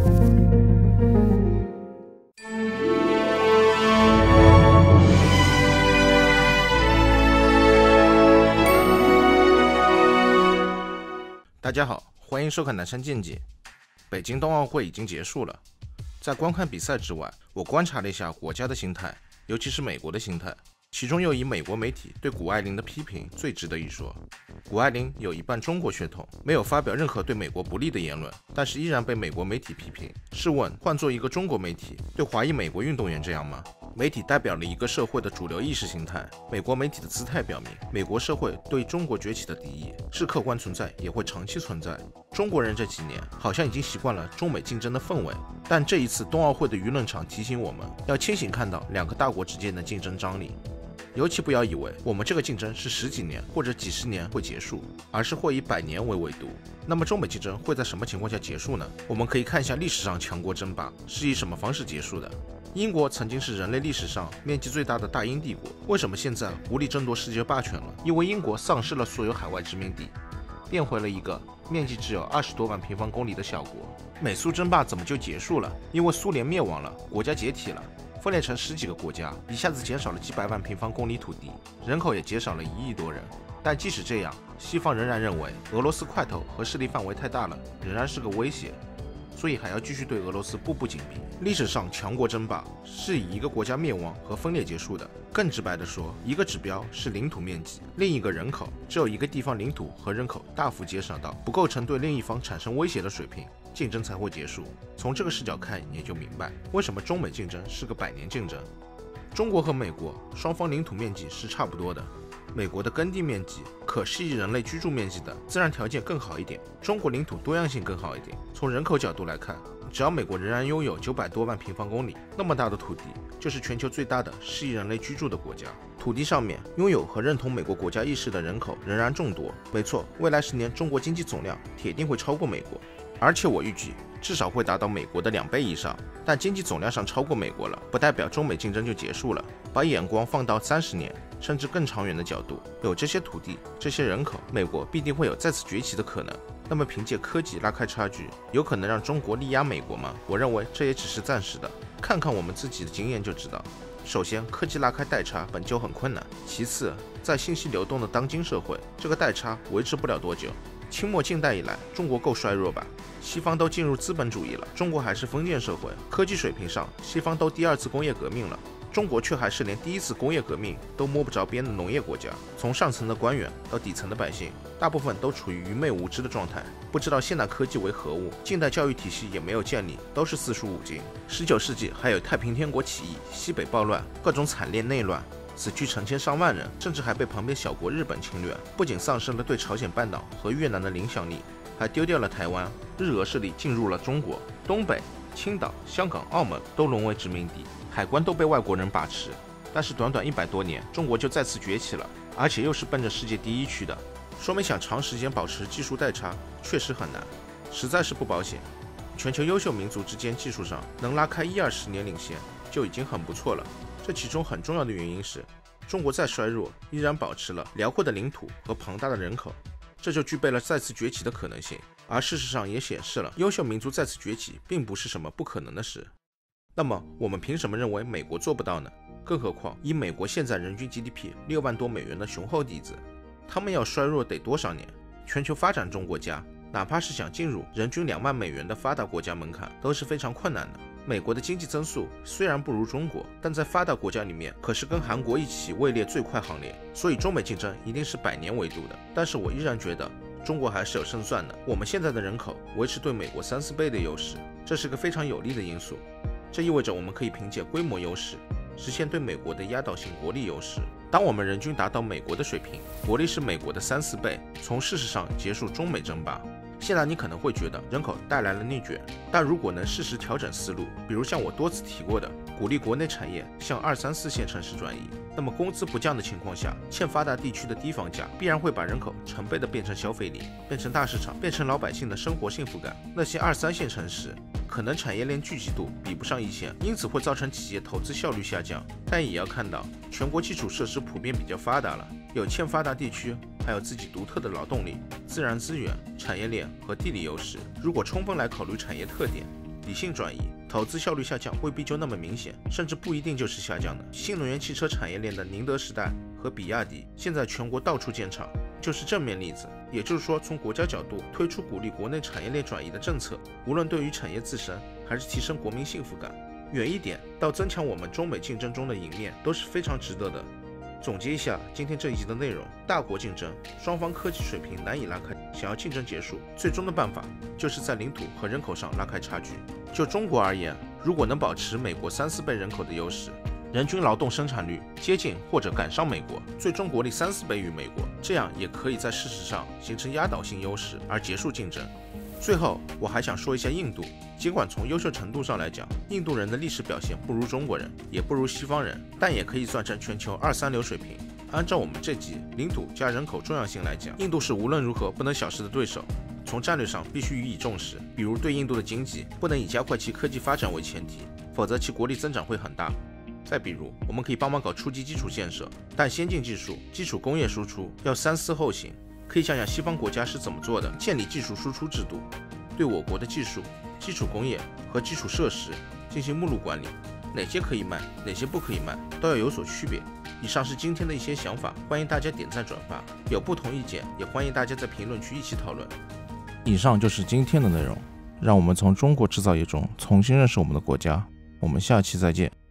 大家好，欢迎收看南山见解。北京冬奥会已经结束了，在观看比赛之外，我观察了一下国家的心态，尤其是美国的心态。其中又以美国媒体对谷爱凌的批评最值得一说。谷爱凌有一半中国血统，没有发表任何对美国不利的言论，但是依然被美国媒体批评。试问，换做一个中国媒体，对华裔美国运动员这样吗？媒体代表了一个社会的主流意识形态。美国媒体的姿态表明，美国社会对中国崛起的敌意是客观存在，也会长期存在。中国人这几年好像已经习惯了中美竞争的氛围，但这一次冬奥会的舆论场提醒我们，要清醒看到两个大国之间的竞争张力。尤其不要以为我们这个竞争是10几年或者几十年会结束，而是会以100年为维度。那么中美竞争会在什么情况下结束呢？我们可以看一下历史上强国争霸是以什么方式结束的。英国曾经是人类历史上面积最大的大英帝国，为什么现在无力争夺世界霸权了？因为英国丧失了所有海外殖民地，变回了一个面积只有20多万平方公里的小国。美苏争霸怎么就结束了？因为苏联灭亡了，国家解体了，分裂成10几个国家，一下子减少了几百万平方公里土地，人口也减少了1亿多人。但即使这样，西方仍然认为俄罗斯块头和势力范围太大了，仍然是个威胁，所以还要继续对俄罗斯步步紧逼。历史上强国争霸是以一个国家灭亡和分裂结束的。更直白地说，一个指标是领土面积，另一个人口。只有一个地方领土和人口大幅减少到不构成对另一方产生威胁的水平，竞争才会结束。从这个视角看，也就明白为什么中美竞争是个100年竞争。中国和美国双方领土面积是差不多的，美国的耕地面积、可适宜人类居住面积的自然条件更好一点，中国领土多样性更好一点。从人口角度来看，只要美国仍然拥有900多万平方公里，那么大的土地就是全球最大的适宜人类居住的国家。土地上面拥有和认同美国国家意识的人口仍然众多。没错，未来10年中国经济总量铁定会超过美国，而且我预计至少会达到美国的2倍以上。但经济总量上超过美国了，不代表中美竞争就结束了。把眼光放到30年甚至更长远的角度，有这些土地、这些人口，美国必定会有再次崛起的可能。那么凭借科技拉开差距，有可能让中国力压美国吗？我认为这也只是暂时的。看看我们自己的经验就知道。首先，科技拉开代差本就很困难。其次，在信息流动的当今社会，这个代差维持不了多久。清末近代以来，中国够衰弱吧？西方都进入资本主义了，中国还是封建社会。科技水平上，西方都第2次工业革命了，中国却还是连第1次工业革命都摸不着边的农业国家。从上层的官员到底层的百姓，大部分都处于愚昧无知的状态，不知道现代科技为何物，近代教育体系也没有建立，都是四书五经。19世纪还有太平天国起义、西北暴乱，各种惨烈内乱，死去成千上万人，甚至还被旁边小国日本侵略，不仅丧失了对朝鲜半岛和越南的影响力，还丢掉了台湾。日俄势力进入了中国，东北、青岛、香港、澳门都沦为殖民地，海关都被外国人把持。但是短短100多年，中国就再次崛起了，而且又是奔着世界第1去的，说明想长时间保持技术代差确实很难，实在是不保险。全球优秀民族之间技术上能拉开10-20年领先就已经很不错了。这其中很重要的原因是，中国再衰弱，依然保持了辽阔的领土和庞大的人口，这就具备了再次崛起的可能性。而事实上也显示了，优秀民族再次崛起并不是什么不可能的事。那么我们凭什么认为美国做不到呢？更何况以美国现在人均 GDP 6万多美元的雄厚底子，他们要衰弱得多少年？全球发展中国家哪怕是想进入人均2万美元的发达国家门槛都是非常困难的。美国的经济增速虽然不如中国，但在发达国家里面可是跟韩国一起位列最快行列，所以中美竞争一定是100年维度的。但是我依然觉得中国还是有胜算的。我们现在的人口维持对美国3-4倍的优势，这是个非常有利的因素。这意味着我们可以凭借规模优势实现对美国的压倒性国力优势。当我们人均达到美国的水平，国力是美国的3-4倍，从事实上结束中美争霸。现在你可能会觉得人口带来了内卷，但如果能适时调整思路，比如像我多次提过的，鼓励国内产业向2、3、4线城市转移，那么工资不降的情况下，欠发达地区的低房价必然会把人口成倍的变成消费力，变成大市场，变成老百姓的生活幸福感。那些2、3线城市可能产业链聚集度比不上1线，因此会造成企业投资效率下降。但也要看到，全国基础设施普遍比较发达了，有欠发达地区还有自己独特的劳动力、自然资源、产业链和地理优势。如果充分来考虑产业特点， 理性转移，投资效率下降未必就那么明显，甚至不一定就是下降的。新能源汽车产业链的宁德时代和比亚迪现在全国到处建厂，就是正面例子。也就是说，从国家角度推出鼓励国内产业链转移的政策，无论对于产业自身，还是提升国民幸福感，远一点到增强我们中美竞争中的赢面，都是非常值得的。总结一下今天这一集的内容，大国竞争，双方科技水平难以拉开，想要竞争结束，最终的办法就是在领土和人口上拉开差距。就中国而言，如果能保持美国3-4倍人口的优势，人均劳动生产率接近或者赶上美国，最终国力3-4倍于美国，这样也可以在事实上形成压倒性优势而结束竞争。最后，我还想说一下印度。尽管从优秀程度上来讲，印度人的历史表现不如中国人，也不如西方人，但也可以算成全球2、3流水平。按照我们这集领土加人口重要性来讲，印度是无论如何不能小视的对手。从战略上必须予以重视，比如对印度的经济不能以加快其科技发展为前提，否则其国力增长会很大。再比如，我们可以帮忙搞初级基础建设，但先进技术、基础工业输出要3思后行。可以想想西方国家是怎么做的，建立技术输出制度，对我国的技术、基础工业和基础设施进行目录管理，哪些可以卖，哪些不可以卖，都要有所区别。以上是今天的一些想法，欢迎大家点赞转发，有不同意见也欢迎大家在评论区一起讨论。以上就是今天的内容，让我们从中国制造业中重新认识我们的国家。我们下期再见。